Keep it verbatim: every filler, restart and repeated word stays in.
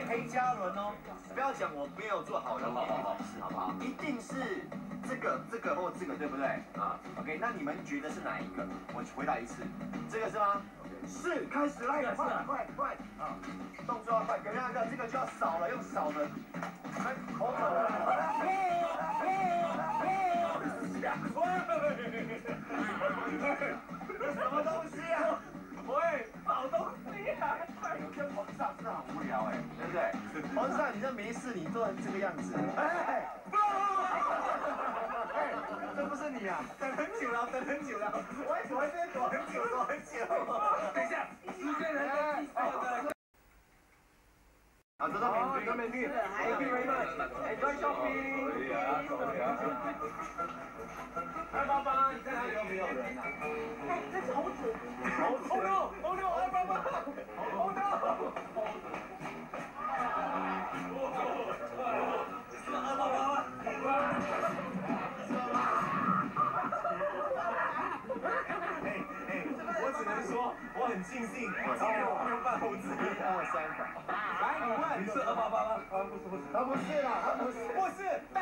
黑加仑哦，不要讲我没有做好的好好事，好不好？一定是这个、这个或这个，对不对？啊 ，OK， 那你们觉得是哪一个？我回答一次，这个是吗？是，开始来，快快快啊！动作要快，隔那个这个就要扫了，用扫的，来，口口的，什么东西啊？喂，扫东西啊！有些皇上真的很无聊哎，对不对？皇上，你这没事，你做成这个样子，哎，不，哎，这不是你啊！等很久了，等很久了，我我在这边躲很久，躲很久。等一下，时间人在计算的。好，得到美得到美女 ，Thank you very much. Enjoy shopping. 可以啊，可以啊。二八八，你在哪里有没有人啊？哎，这是猴子。猴子 ！Oh no! Oh no! 二八八 ！Oh no! 是二八八吗？哎哎，我只能说我很庆幸，我今天我没有扮猴子。一二三，来，你问，你是二八八吗？啊，不是不是，他不是啦，他不是，不是。